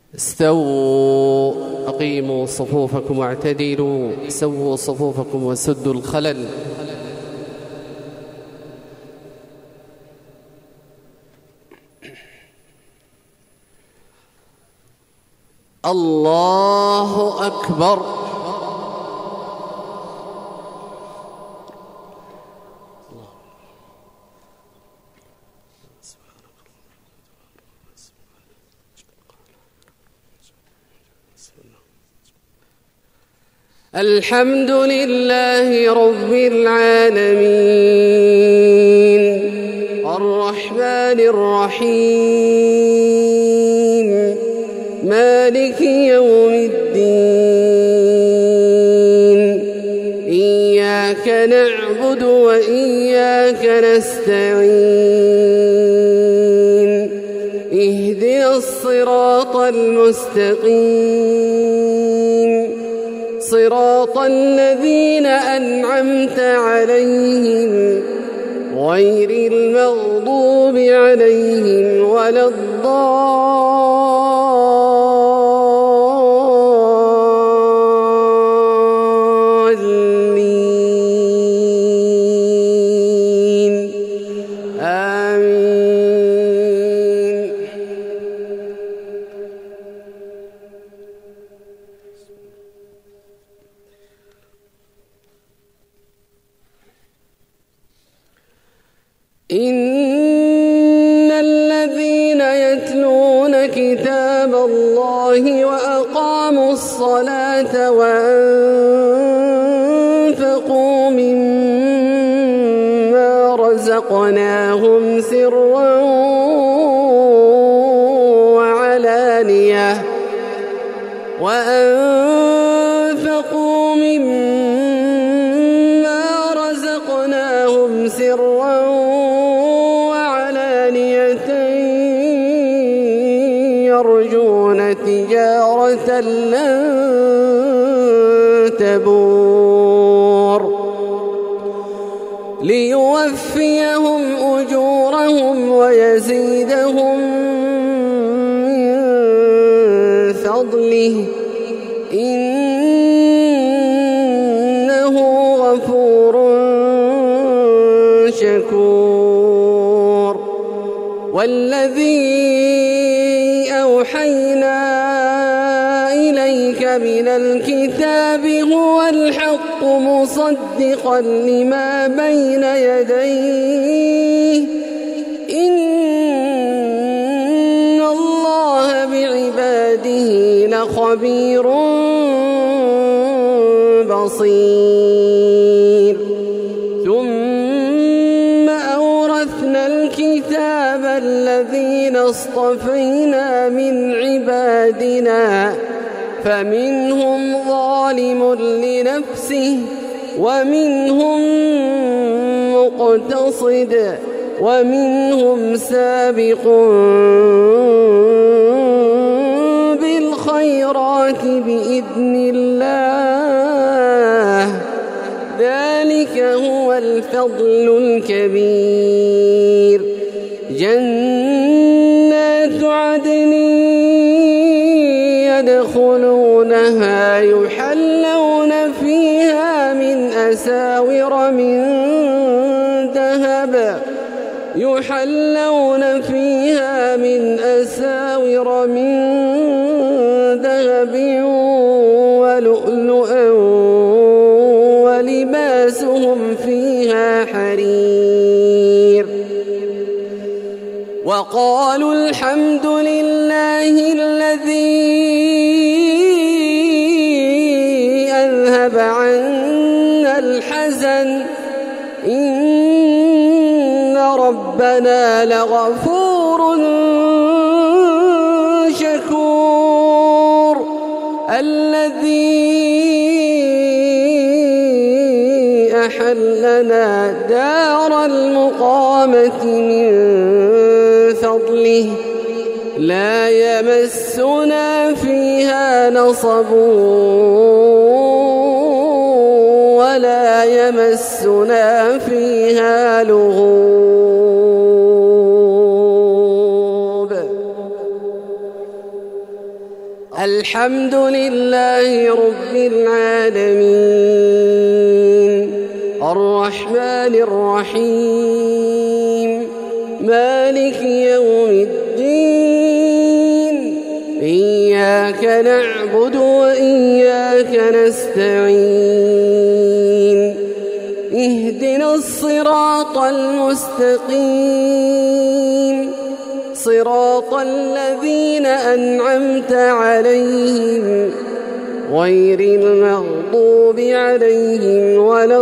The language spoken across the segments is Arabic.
استووا أقيموا صفوفكم واعتدلوا سووا صفوفكم وسدوا الخلل. الله أكبر. الحمد لله رب العالمين الرحمن الرحيم مالك يوم الدين إياك نعبد وإياك نستعين اهدنا الصراط المستقيم صراط الذين أنعمت عليهم غير المغضوب عليهم ولا الضالين آمين. إن الذين يتلون كتاب الله وأقاموا الصلاة وأنفقوا مما رزقناهم سرا وعلانية يرجون تجارة لن تبور ليوفيهم أجورهم ويزيدهم من فضله إنه غفور شكور. والذي أوحينا إليك من الكتاب هو الحق مصدقا لما بين يديه إن الله بعباده لخبير بصير. ثم أورثنا الكتاب الذين اصطفينا من عبادنا فمنهم ظالم لنفسه ومنهم مقتصد ومنهم سابق بالخيرات بإذن الله ذلك هو الفضل الكبير. جنات عدن يدخلونها يحلون فيها من أساور من ذهب ولؤلؤا ولباسهم فيها حرير. وقالوا الحمد لله الذي أذهب عنا الحزن إن ربنا لغفور شكور. الذي أحلنا دار المقامة من فضله لا يمسنا فيها نصب ولا يمسنا فيها لغوب. الحمد لله رب العالمين الرحمن الرحيم مالك يوم الدين إياك نعبد وإياك نستعين اهدنا الصراط المستقيم صراط الذين أنعمت عليهم غير المغضوب عليهم ولا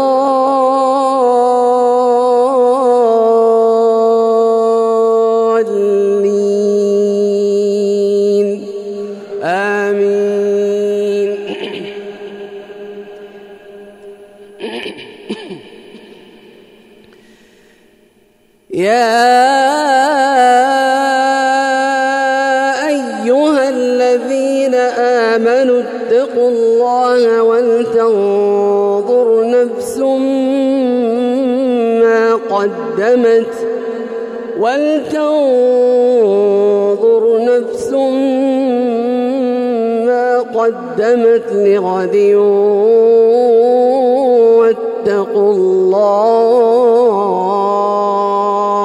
الضالين آمين. يا أيها الذين آمنوا اتقوا الله ولتنظر نفس ما قدمت لغد واتقوا الله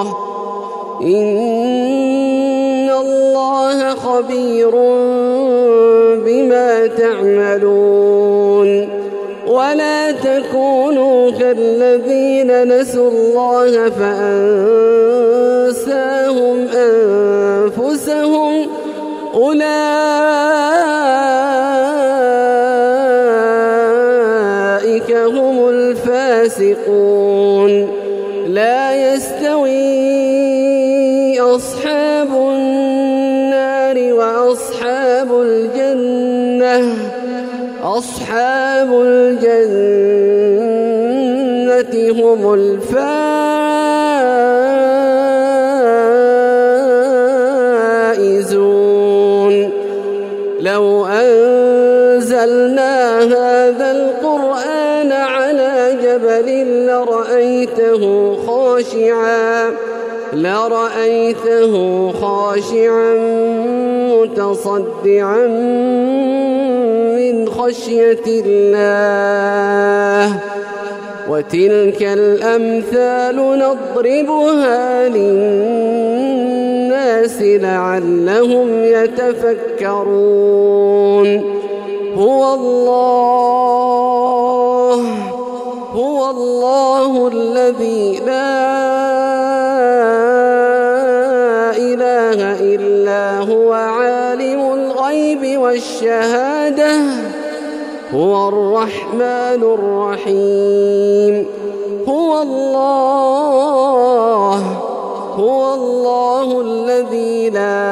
إن الله خبير بما تعملون. ولا تكونوا كالذين نسوا الله فأنساهم أنفسهم أولئك هم الفاسقون. لا يستوي أصحاب النار وأصحاب الجنة أصحاب الجنة هم الفائزون. لو أنزلنا هذا القرآن على جبل لرأيته خاشعا متصدعا من خشية الله. وتلك الأمثال نضربها للناس لعلهم يتفكرون. هو الله الذي لا إله إلا هو عالم الغيب والشهادة هو الرحمن الرحيم. هو الله الذي لا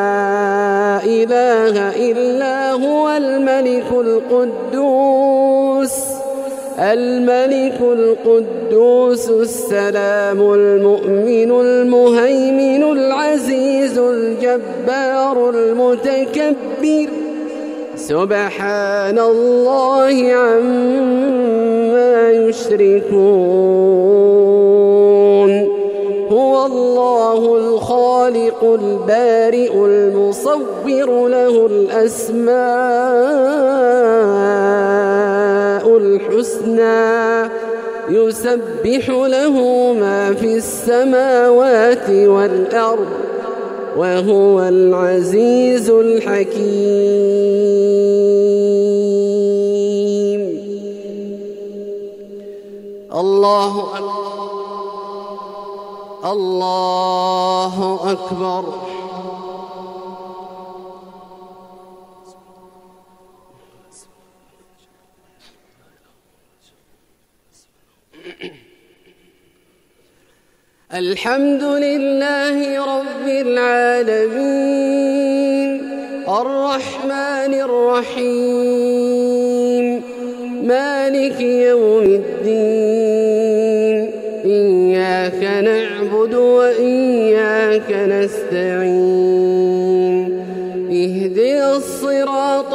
إله إلا هو الملك القدوس السلام المؤمن المهيمن العزيز الجبار المتكبر سبحان الله عما يشركون. هو الله الخالق البارئ المصور له الأسماء الحسنى يسبح له ما في السماوات والأرض وهو العزيز الحكيم. الله أكبر. الحمد لله رب العالمين الرحمن الرحيم مالك يوم الدين إياك نعبد وإياك نستعين اهدنا الصراط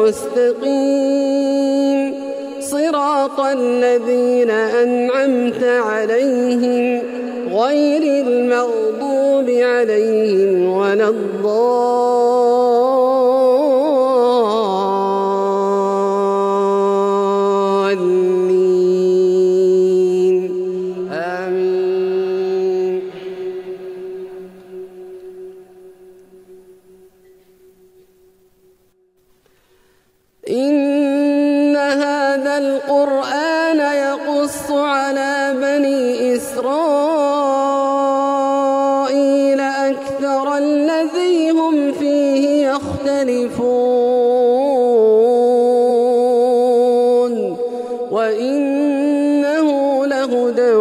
المستقيم صراط الذين أنعمت عليهم غير المغضوب عليهم ولا الضالين القرآن يقص على بني إسرائيل أكثر الذي هم فيه يختلفون وإنه لهدى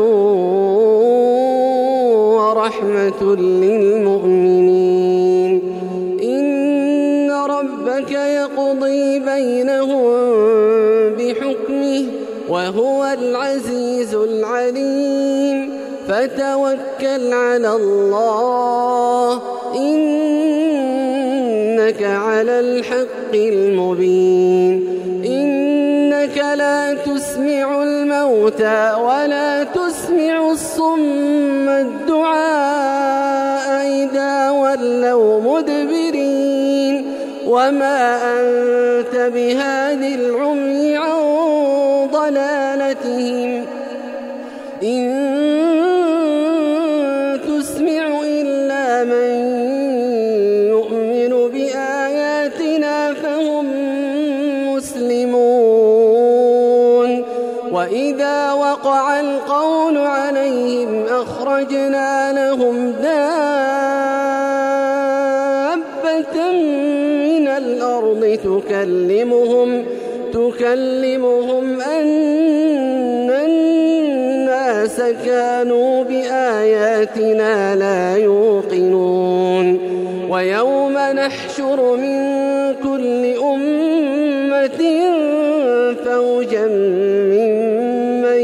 ورحمة للمؤمنين. إن ربك يقضي بينهم بحكمه وهو العزيز العليم. فتوكل على الله إنك على الحق المبين. إنك لا تسمع الموتى ولا تسمع الصم الدعاء إذا ولوا مدبرين وما أنت بهاد العمي عن ضلالتهم إن تسمع إلا من يؤمن بآياتنا فهم مسلمون. وإذا وقع القول عليهم أخرجنا لهم دابة من الأرض تكلمهم أن الناس كانوا بآياتنا لا يوقنون. ويوم نحشر من كل أمة فوجا ممن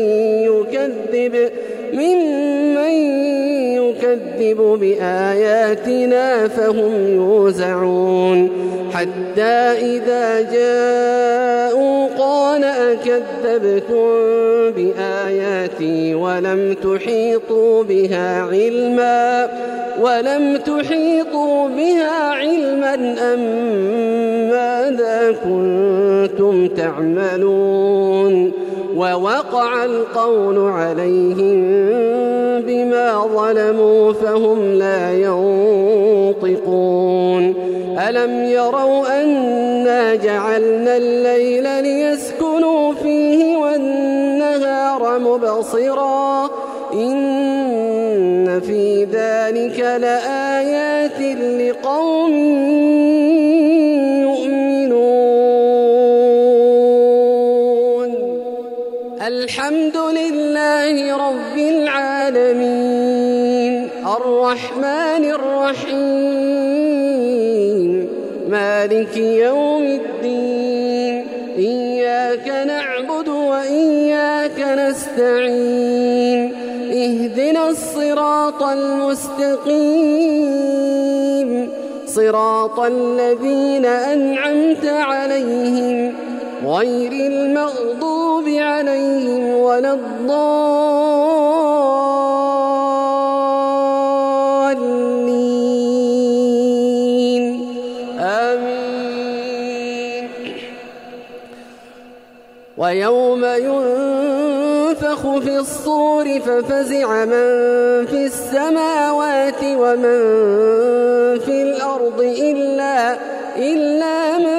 يكذب بآياتنا فهم يوزعون. حتى إذا جاءوا قال أكذبتم بآياتي ولم تحيطوا بها علما أم ماذا كنتم تعملون. ووقع القول عليهم بما ظلموا فهم لا ينطقون. ألم يروا أنا جعلنا الليل ليسكنوا فيه والنهار مبصرا إن في ذلك لآيات لقوم يؤمنون. الحمد لله رب العالمين الرحمن الرحيم مالك يوم الدين. إياك نعبد وإياك نستعين. اهدنا الصراط المستقيم صراط الذين أنعمت عليهم غير المغضوب عليهم ولا الضالين آمين. ويوم ينفخ في الصور ففزع من في السماوات ومن في الأرض إلا من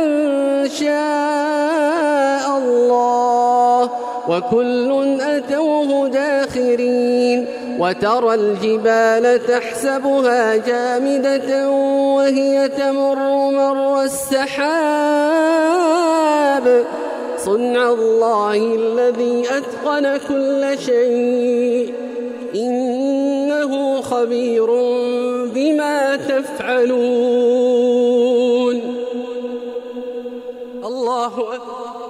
شاء الله وكل أتوه داخرين. وترى الجبال تحسبها جامدة وهي تمر مر السحاب صنع الله الذي أتقن كل شيء إنه خبير بما تفعلون. الله أكبر.